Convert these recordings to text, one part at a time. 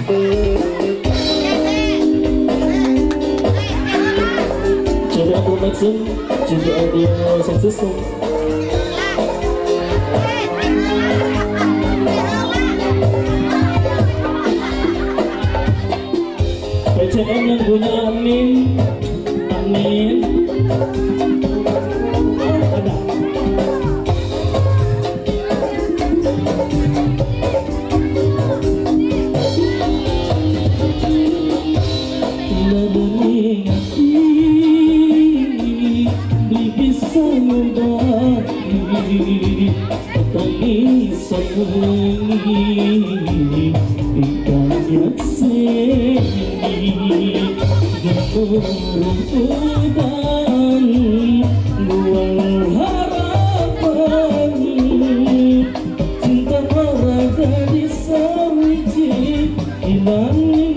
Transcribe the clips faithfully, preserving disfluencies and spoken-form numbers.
Coba aku maksud juga audio sound system. P C M yang punya admin, admin ada. Tangi sengi ikannya sengi gemurung buang harapan cinta raga di sawiji hilang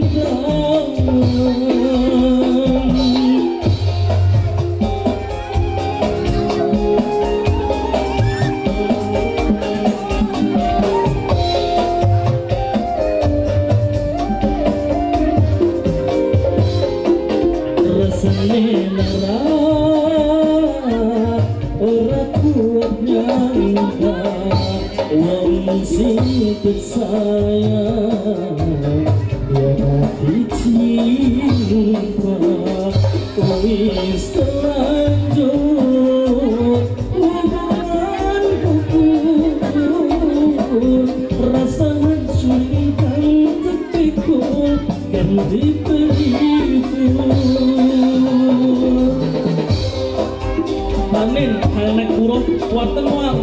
sing tersayang ya hati cinta wis terlanjur hubungan gugur rasa hancurkan terpikul dan dipelihur. Amin, anak buruk kuatan uang.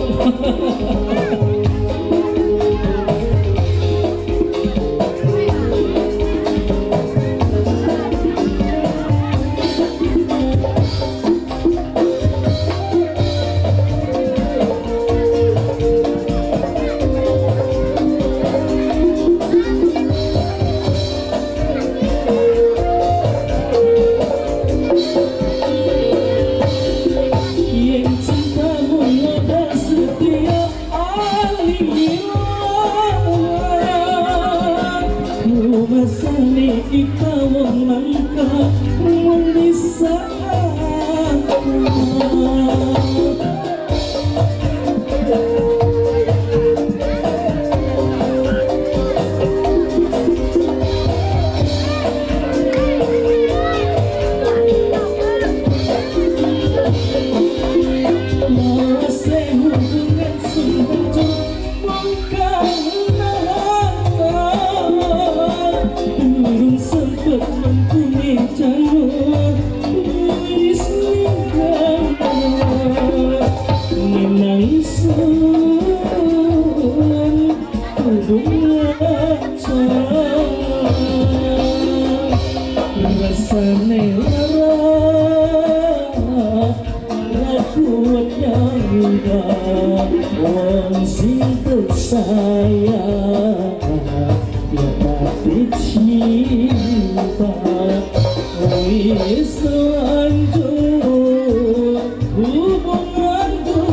Masani kita menangka bisa sayang ya tapi cinta wis lanjut hubungan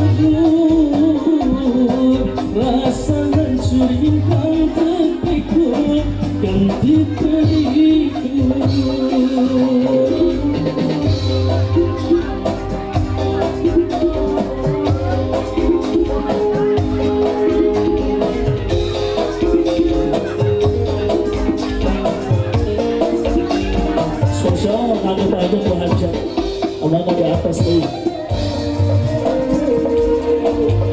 gugur rasa hancur hilang terpikul dan dipelihur. Ada pada penghajat, abang di atas nih.